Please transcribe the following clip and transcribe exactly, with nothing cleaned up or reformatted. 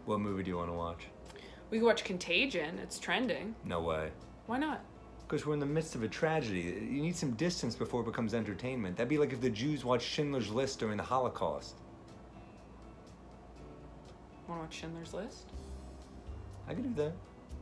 What movie do you want to watch? We could watch Contagion. It's trending. No way. Why not? Because we're in the midst of a tragedy. You need some distance before it becomes entertainment. That'd be like if the Jews watched Schindler's List during the Holocaust. Want to watch Schindler's List? I could do that.